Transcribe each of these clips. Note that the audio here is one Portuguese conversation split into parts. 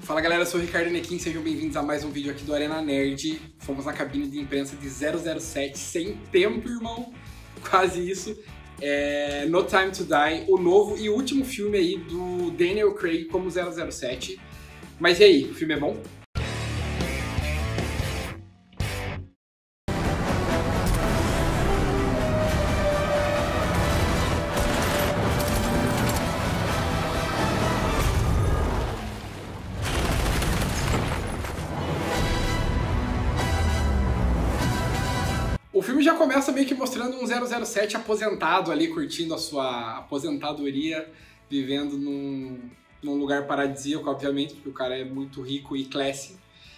Fala galera, eu sou o Ricardo Nequim, sejam bem-vindos a mais um vídeo aqui do Arena Nerd. Fomos na cabine de imprensa de 007, sem tempo, irmão, quase isso. No Time to Die, o novo e último filme aí do Daniel Craig como 007. Mas e aí, o filme é bom? O filme já começa meio que mostrando um 007 aposentado ali, curtindo a sua aposentadoria, vivendo num lugar paradisíaco, obviamente, porque o cara é muito rico e classy.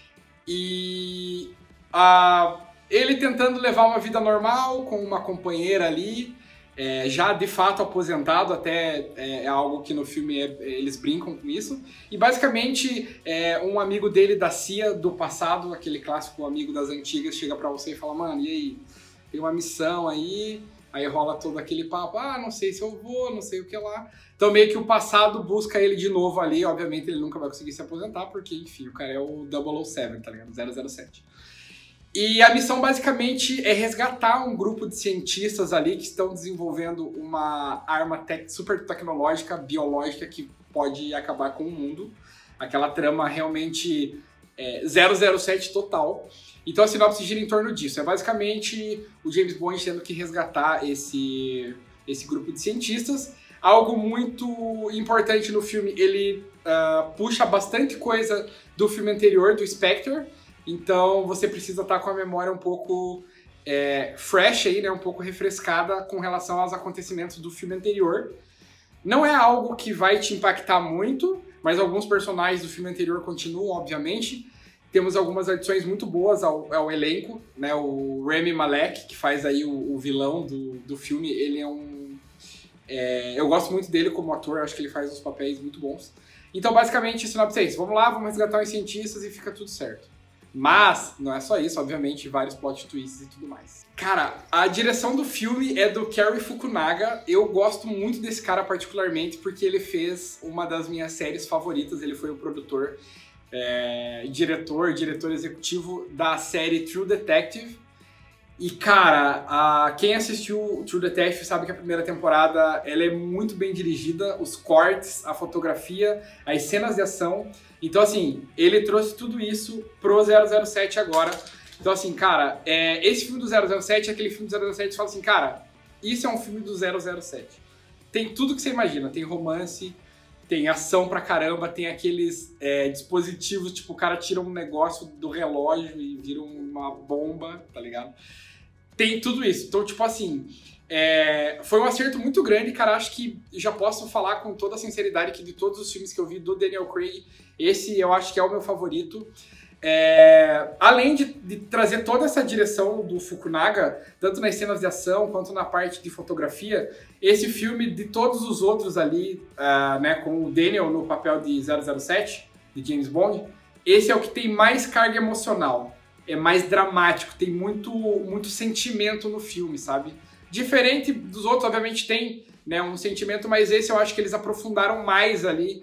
E ele tentando levar uma vida normal, com uma companheira ali, já de fato aposentado, até é algo que no filme eles brincam com isso. E basicamente um amigo dele da CIA do passado, aquele clássico amigo das antigas, chega pra você e fala: mano, e aí, tem uma missão aí rola todo aquele papo, não sei se eu vou, não sei o que lá. Então meio que o passado busca ele de novo ali, obviamente ele nunca vai conseguir se aposentar, porque enfim, o cara é o 007, tá ligado? 007. E a missão basicamente é resgatar um grupo de cientistas ali que estão desenvolvendo uma arma super tecnológica, biológica, que pode acabar com o mundo. Aquela trama realmente 007 total. Então a sinopse gira em torno disso. É basicamente o James Bond tendo que resgatar esse grupo de cientistas. Algo muito importante no filme, ele puxa bastante coisa do filme anterior, do Spectre. Então você precisa estar com a memória um pouco fresh aí, né? Um pouco refrescada com relação aos acontecimentos do filme anterior. Não é algo que vai te impactar muito, mas alguns personagens do filme anterior continuam, obviamente. Temos algumas adições muito boas ao elenco, né? O Rami Malek, que faz aí o vilão do filme, ele eu gosto muito dele como ator, acho que ele faz uns papéis muito bons. Então, basicamente, sinopse é isso. Vamos lá, vamos resgatar os cientistas e fica tudo certo. Mas, não é só isso, obviamente, vários plot twists e tudo mais. Cara, a direção do filme é do Cary Fukunaga. Eu gosto muito desse cara particularmente porque ele fez uma das minhas séries favoritas, ele foi o produtor. Diretor executivo da série True Detective. E cara, quem assistiu True Detective sabe que a primeira temporada ela é muito bem dirigida, os cortes, a fotografia, as cenas de ação. Então assim, ele trouxe tudo isso pro 007 agora. Então assim, cara, esse filme do 007 é aquele filme do 007 que você fala assim, cara, isso é um filme do 007. Tem tudo que você imagina, tem romance, tem ação pra caramba, tem aqueles dispositivos, tipo, o cara tira um negócio do relógio e vira uma bomba, tá ligado? Tem tudo isso. Então, tipo assim, foi um acerto muito grande, cara. Acho que já posso falar com toda a sinceridade que de todos os filmes que eu vi do Daniel Craig, esse eu acho que é o meu favorito. Além de trazer toda essa direção do Fukunaga, tanto nas cenas de ação quanto na parte de fotografia, esse filme, de todos os outros ali, né, com o Daniel no papel de 007, de James Bond, esse é o que tem mais carga emocional, é mais dramático, tem muito sentimento no filme, sabe? Diferente dos outros, obviamente tem, né, um sentimento, mas esse eu acho que eles aprofundaram mais ali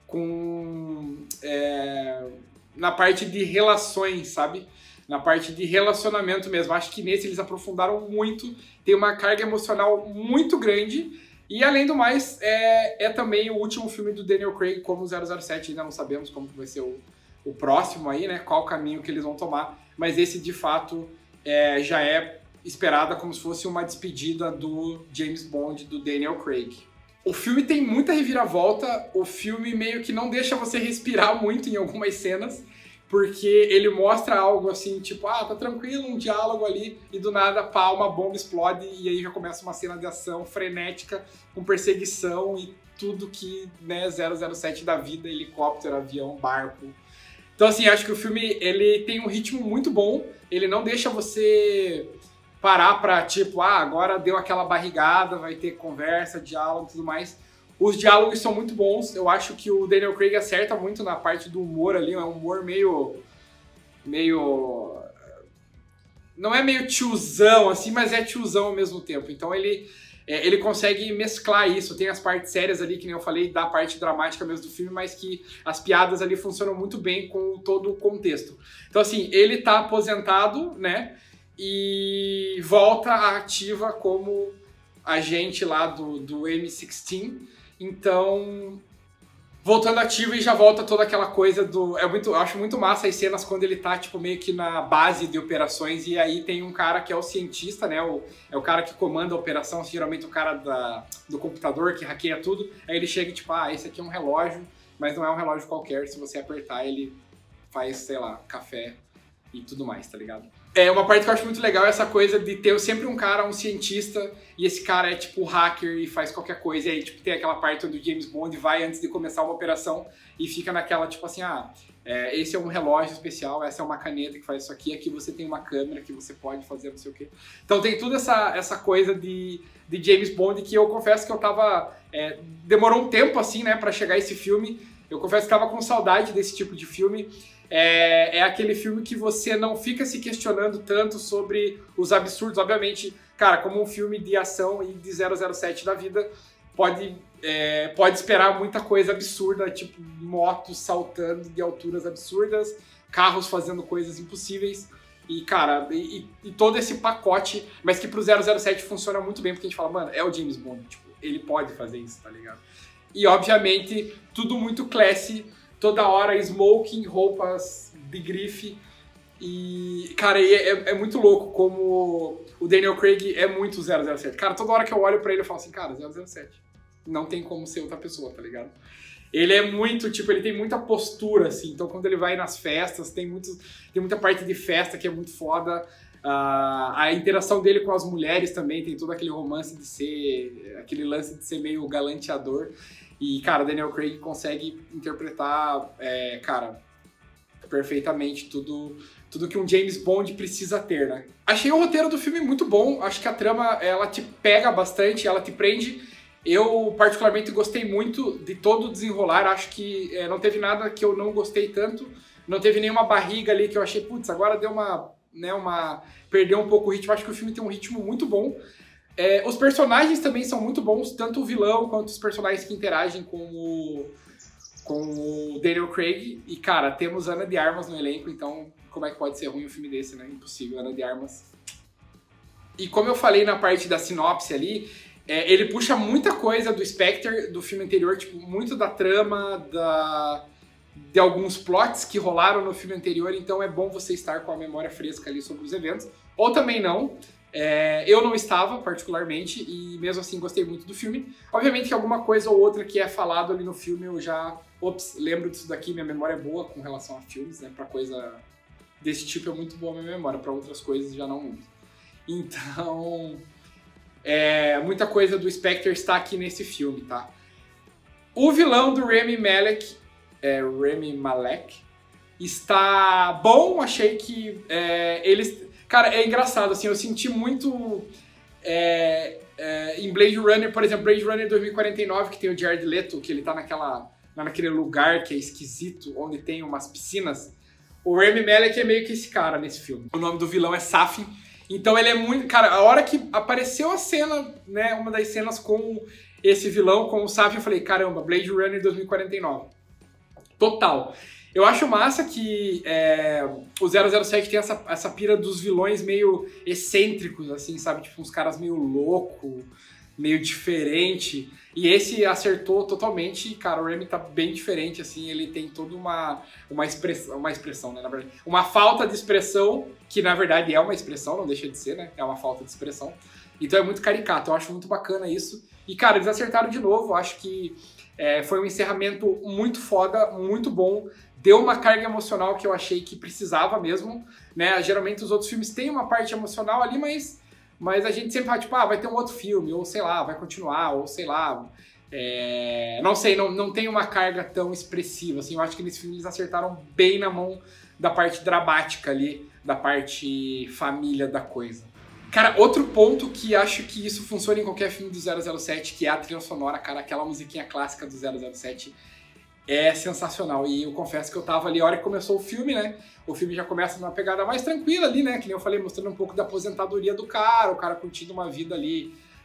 na parte de relações, sabe? Na parte de relacionamento mesmo. Acho que nesse eles aprofundaram muito, tem uma carga emocional muito grande. E além do mais, é também o último filme do Daniel Craig como 007. Ainda não sabemos como vai ser o próximo aí, né? Qual o caminho que eles vão tomar. Mas esse, de fato, já é esperada como se fosse uma despedida do James Bond, do Daniel Craig. O filme tem muita reviravolta, o filme meio que não deixa você respirar muito em algumas cenas, porque ele mostra algo assim, tipo, tá tranquilo, um diálogo ali, e do nada, pá, uma bomba explode, e aí já começa uma cena de ação frenética, com perseguição e tudo que, né, 007 da vida, helicóptero, avião, barco. Então assim, acho que o filme, ele tem um ritmo muito bom, ele não deixa você parar pra, tipo, agora deu aquela barrigada, vai ter conversa, diálogo e tudo mais. Os diálogos são muito bons, eu acho que o Daniel Craig acerta muito na parte do humor ali, é um humor meio... Não é meio tiozão, assim, mas é tiozão ao mesmo tempo. Então ele ele consegue mesclar isso. Tem as partes sérias ali, que nem eu falei, da parte dramática mesmo do filme, mas que as piadas ali funcionam muito bem com todo o contexto. Então, assim, ele tá aposentado, né? E volta à ativa como agente lá do M16. Então, voltando ativo e já volta toda aquela coisa do... eu acho muito massa as cenas quando ele tá, tipo, meio que na base de operações e aí tem um cara que é o cientista, né? É o cara que comanda a operação, geralmente o cara do computador que hackeia tudo. Aí ele chega e, tipo, esse aqui é um relógio, mas não é um relógio qualquer. Se você apertar, ele faz, sei lá, café e tudo mais, tá ligado? Uma parte que eu acho muito legal é essa coisa de ter sempre um cara, um cientista, e esse cara é tipo hacker e faz qualquer coisa. E aí tipo, tem aquela parte onde o James Bond vai antes de começar uma operação e fica naquela tipo assim, esse é um relógio especial, essa é uma caneta que faz isso aqui você tem uma câmera que você pode fazer não sei o quê. Então tem toda essa coisa de James Bond que eu confesso que eu tava... demorou um tempo assim, né, pra chegar esse filme. Eu confesso que tava com saudade desse tipo de filme. É aquele filme que você não fica se questionando tanto sobre os absurdos. Obviamente, cara, como um filme de ação e de 007 da vida, pode esperar muita coisa absurda, tipo motos saltando de alturas absurdas, carros fazendo coisas impossíveis. E, cara, e todo esse pacote, mas que pro 007 funciona muito bem, porque a gente fala, mano, é o James Bond, tipo, ele pode fazer isso, tá ligado? E, obviamente, tudo muito classy, toda hora smoking, roupas de grife. E, cara, é muito louco como o Daniel Craig é muito 007. Cara, toda hora que eu olho pra ele, eu falo assim, cara, 007. Não tem como ser outra pessoa, tá ligado? Ele é muito, tipo, ele tem muita postura, assim. Então, quando ele vai nas festas, tem muita parte de festa que é muito foda. A interação dele com as mulheres também, tem todo aquele romance de ser... aquele lance de ser meio galanteador. E, cara, Daniel Craig consegue interpretar, cara, perfeitamente tudo que um James Bond precisa ter, né? Achei o roteiro do filme muito bom, acho que a trama, ela te pega bastante, ela te prende. Eu, particularmente, gostei muito de todo o desenrolar, acho que não teve nada que eu não gostei tanto, não teve nenhuma barriga ali que eu achei, putz, agora deu perdeu um pouco o ritmo, acho que o filme tem um ritmo muito bom. Os personagens também são muito bons, tanto o vilão quanto os personagens que interagem com o Daniel Craig. E, cara, temos Ana de Armas no elenco, então como é que pode ser ruim um filme desse, né? Impossível, Ana de Armas. E como eu falei na parte da sinopse ali, ele puxa muita coisa do Spectre, do filme anterior, tipo, muito da trama, de alguns plots que rolaram no filme anterior, então é bom você estar com a memória fresca ali sobre os eventos. Ou também não. Eu não estava, particularmente, e mesmo assim gostei muito do filme. Obviamente que alguma coisa ou outra que é falado ali no filme eu já... lembro disso daqui, minha memória é boa com relação a filmes, né? Pra coisa desse tipo é muito boa a minha memória, pra outras coisas já não muito. Então, muita coisa do Spectre está aqui nesse filme, tá? O vilão do Rami Malek, está bom, achei que eles... Cara, é engraçado, assim, eu senti muito em Blade Runner, por exemplo, Blade Runner 2049, que tem o Jared Leto, que ele tá naquele lugar que é esquisito, onde tem umas piscinas. O Rami Malek é meio que esse cara nesse filme. O nome do vilão é Safin, então ele é muito... Cara, a hora que apareceu a cena, né, uma das cenas com esse vilão, com o Safin, eu falei, caramba, Blade Runner 2049. Total. Eu acho massa que o 007 tem essa pira dos vilões meio excêntricos, assim, sabe? Tipo, uns caras meio louco, meio diferente. E esse acertou totalmente, cara, o Rami tá bem diferente, assim, ele tem toda uma expressão, né, na verdade. Uma falta de expressão, que na verdade é uma expressão, não deixa de ser, né? É uma falta de expressão. Então é muito caricato, eu acho muito bacana isso. E, cara, eles acertaram de novo, eu acho que foi um encerramento muito foda, muito bom. Deu uma carga emocional que eu achei que precisava mesmo, né? Geralmente os outros filmes têm uma parte emocional ali, mas a gente sempre fala, tipo, vai ter um outro filme, ou sei lá, vai continuar, ou sei lá. Não sei, não tem uma carga tão expressiva, assim. Eu acho que nesse filme eles acertaram bem na mão da parte dramática ali, da parte família da coisa. Cara, outro ponto que acho que isso funciona em qualquer filme do 007, que é a trilha sonora, cara, aquela musiquinha clássica do 007, é sensacional. E eu confesso que eu tava ali, a hora que começou o filme, né? O filme já começa numa pegada mais tranquila ali, né? Que nem eu falei, mostrando um pouco da aposentadoria do cara, o cara curtindo uma vida ali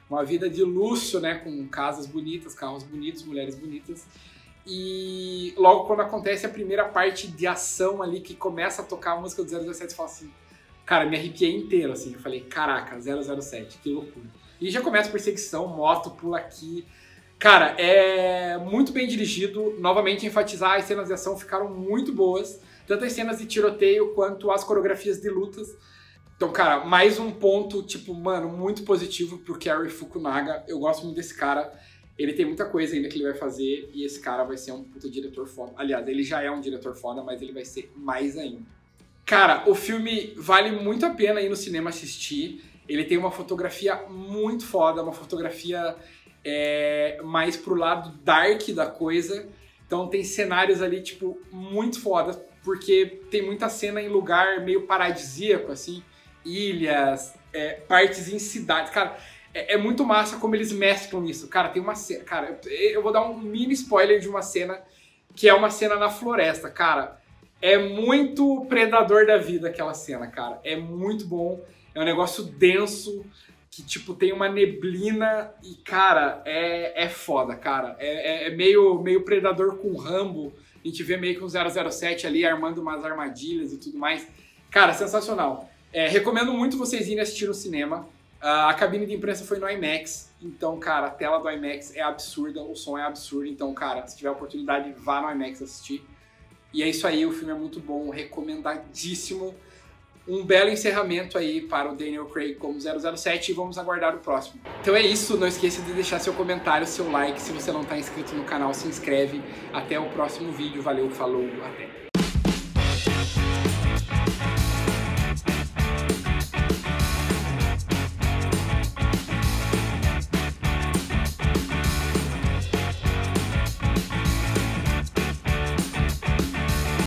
uma vida de luxo, né, com casas bonitas, carros bonitos, mulheres bonitas. E logo quando acontece a primeira parte de ação ali, que começa a tocar a música do 007, você fala assim, cara, me arrepiei inteiro, assim, eu falei, caraca, 007, que loucura. E já começa a perseguição, moto, pula aqui. Cara, é muito bem dirigido, novamente enfatizar, as cenas de ação ficaram muito boas, tanto as cenas de tiroteio quanto as coreografias de lutas. Então, cara, mais um ponto, tipo, mano, muito positivo pro Cary Fukunaga. Eu gosto muito desse cara. Ele tem muita coisa ainda que ele vai fazer e esse cara vai ser um puta diretor foda. Aliás, ele já é um diretor foda, mas ele vai ser mais ainda. Cara, o filme vale muito a pena ir no cinema assistir. Ele tem uma fotografia muito foda, uma fotografia mais pro lado dark da coisa. Então tem cenários ali, tipo, muito foda, porque tem muita cena em lugar meio paradisíaco, assim. Ilhas, partes em cidades. Cara, é muito massa como eles mesclam isso. Cara, tem uma cena... Cara, eu vou dar um mini spoiler de uma cena que é uma cena na floresta. Cara, é muito Predador da vida aquela cena, cara. É muito bom. É um negócio denso, que, tipo, tem uma neblina e, cara, é foda, cara. É meio Predador com Rambo. A gente vê meio que um 007 ali armando umas armadilhas e tudo mais. Cara, sensacional. Recomendo muito vocês irem assistir no cinema. A cabine de imprensa foi no IMAX, então, cara, a tela do IMAX é absurda, o som é absurdo, então, cara, se tiver oportunidade, vá no IMAX assistir. E é isso aí, o filme é muito bom, recomendadíssimo. Um belo encerramento aí para o Daniel Craig como 007 e vamos aguardar o próximo. Então é isso, não esqueça de deixar seu comentário, seu like, se você não está inscrito no canal, se inscreve. Até o próximo vídeo, valeu, falou, até!